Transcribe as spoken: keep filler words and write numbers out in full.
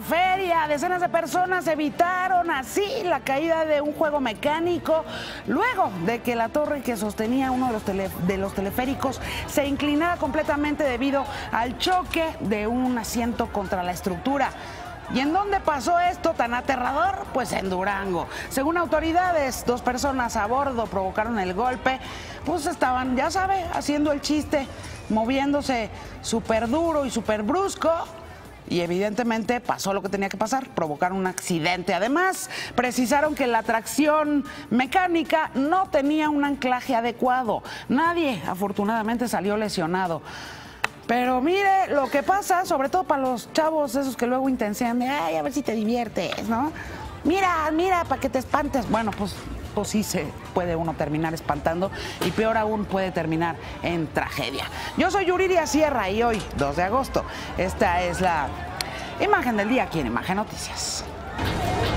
feria. Decenas de personas evitaron así la caída de un juego mecánico luego de que la torre que sostenía uno de los, tele, de los teleféricos se inclinara completamente debido al choque de un asiento contra la estructura. ¿Y en dónde pasó esto tan aterrador? Pues en Durango. Según autoridades, dos personas a bordo provocaron el golpe, pues estaban, ya sabe, haciendo el chiste, moviéndose súper duro y súper brusco. Y evidentemente pasó lo que tenía que pasar, provocar un accidente. Además, precisaron que la tracción mecánica no tenía un anclaje adecuado. Nadie, afortunadamente, salió lesionado. Pero mire lo que pasa, sobre todo para los chavos esos que luego intensean de, ay, a ver si te diviertes, ¿no? Mira, mira, para que te espantes. Bueno, pues, pues sí se puede uno terminar espantando y peor aún puede terminar en tragedia. Yo soy Yuriria Sierra y hoy, dos de agosto, esta es la imagen del día aquí en Imagen Noticias.